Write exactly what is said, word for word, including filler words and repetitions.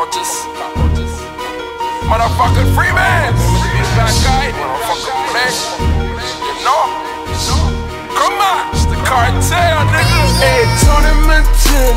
cockroaches. Motherfucking free man. Bad guy. Motherfucking play. You know? Come on. It's the cartel, nigga. Hey, tournament two.